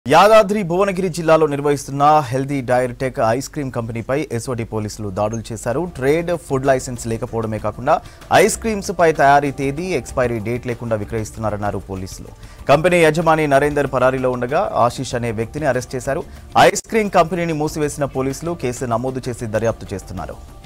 యాదాద్రి భువనగిరి జిల్లాలో నిర్వహిస్తున్న healthy dairy tech ice cream కంపెనీపై ఎస్ఓటీ పోలీసులు దాడులు చేశారు. ట్రేడ్ ఫుడ్ లైసెన్స్ లేకపోవడమే కాకుండా ఐస్ క్రీమ్స్ పై తయారీ తేదీ ఎక్స్పైరీ డేట్ లేకుండా విక్రయిస్తున్నారన్నారు పోలీసులు. కంపెనీ యజమాని నరేందర్ పరారీలో ఉండగా ఆశీష్ అనే వ్యక్తిని అరెస్ట్ చేశారు. ఐస్ క్రీమ్ కంపెనీని మూసివేసిన పోలీసులు కేసు నమోదు చేసి దర్యాప్తు చేస్తున్నారు.